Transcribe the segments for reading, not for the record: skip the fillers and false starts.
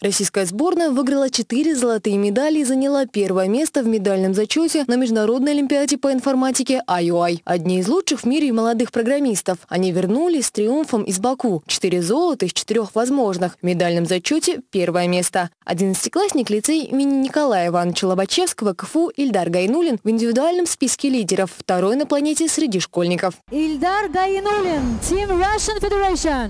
Российская сборная выиграла 4 золотые медали и заняла первое место в медальном зачете на Международной олимпиаде по информатике IOI. Одни из лучших в мире молодых программистов. Они вернулись с триумфом из Баку. 4 золота из 4 возможных. В медальном зачете первое место. 11-классник лицея имени Николая Ивановича Лобачевского КФУ Ильдар Гайнуллин в индивидуальном списке лидеров. Второй на планете среди школьников. Ильдар Гайнуллин, Team Russian Federation.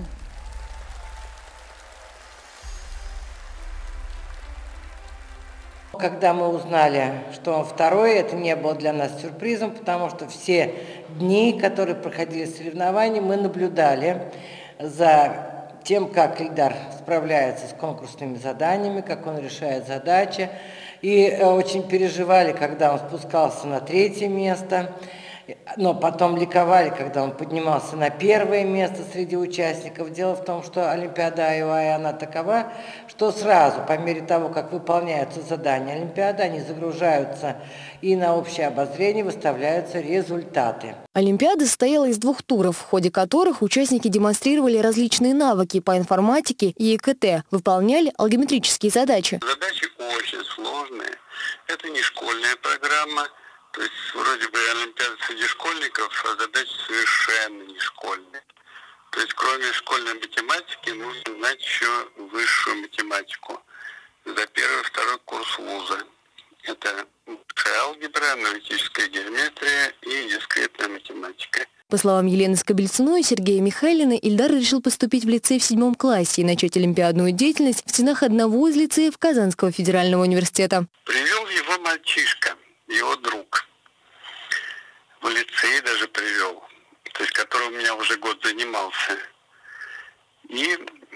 Когда мы узнали, что он второй, это не было для нас сюрпризом, потому что все дни, которые проходили соревнования, мы наблюдали за тем, как Ильдар справляется с конкурсными заданиями, как он решает задачи. И очень переживали, когда он спускался на 3-е место, но потом ликовали, когда он поднимался на 1-е место среди участников. Дело в том, что Олимпиада IOI, она такова, что сразу, по мере того, как выполняются задания Олимпиады, они загружаются и на общее обозрение выставляются результаты. Олимпиада состояла из 2 туров, в ходе которых участники демонстрировали различные навыки по информатике и ИКТ, выполняли алгебраические задачи. Задачи очень сложные. Это не школьная программа. То есть вроде бы Олимпиада среди школьников, а задачи совершенно не школьные. То есть кроме школьной математики нужно знать еще высшую математику за 1-2 курс вуза. Это алгебра, аналитическая геометрия и дискретная математика. По словам Елены Скобельциной и Сергея Михайлина, Ильдар решил поступить в лицей в 7 классе и начать олимпиадную деятельность в стенах одного из лицеев Казанского федерального университета. Привел его мальчишка, его друг. В лицей даже привел, то есть который у меня уже год занимался. И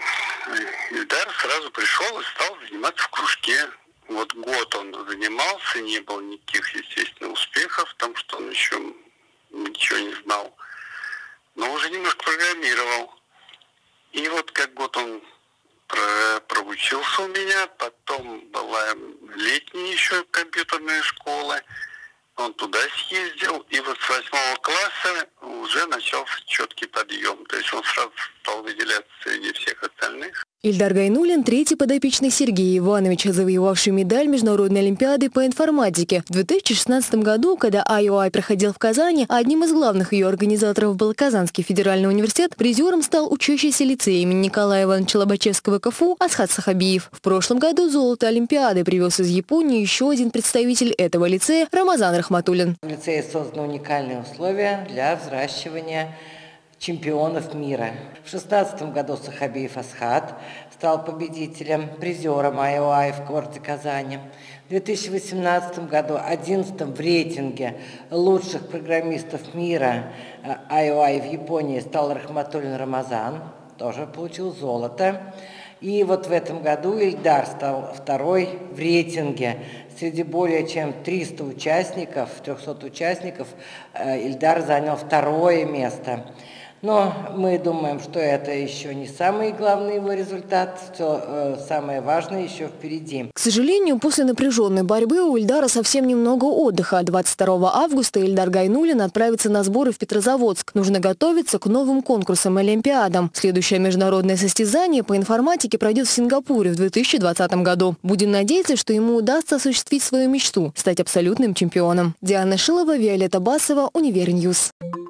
Ильдар сразу пришел и стал заниматься в кружке. Вот год он занимался, не было никаких, естественно, успехов, потому что он еще ничего не знал. Но уже немножко программировал. И вот как год он проучился у меня, потом была летняя еще компьютерная школа. Он туда съездил, и вот с 8 класса уже начался четкий подъем. То есть он сразу стал выделяться среди всех остальных. Ильдар Гайнуллин – 3-й подопечный Сергея Ивановича, завоевавший медаль Международной олимпиады по информатике. В 2016 году, когда IOI проходил в Казани, одним из главных ее организаторов был Казанский федеральный университет, призером стал учащийся лицея имени Николая Ивановича Лобачевского КФУ Асхат Сахабиев. В прошлом году золото Олимпиады привез из Японии еще один представитель этого лицея – Рамазан Рахматуллин. В лицее созданы уникальные условия для взращивания чемпионов мира. В 2016 году Сахабиев Асхат стал победителем, призером IOI в городе Казани. В 2018 году 11-м в рейтинге лучших программистов мира IOI в Японии стал Рахматуллин Рамазан, тоже получил золото. И вот в этом году Ильдар стал 2-й в рейтинге. Среди более чем 300 участников, 300 участников, Ильдар занял 2-е место. Но мы думаем, что это еще не самый главный его результат, все самое важное еще впереди. К сожалению, после напряженной борьбы у Ильдара совсем немного отдыха. 22 августа Ильдар Гайнуллин отправится на сборы в Петрозаводск. Нужно готовиться к новым конкурсам и олимпиадам. Следующее международное состязание по информатике пройдет в Сингапуре в 2020 году. Будем надеяться, что ему удастся осуществить свою мечту – стать абсолютным чемпионом. Диана Шилова, Виолетта Басова, Универньюз.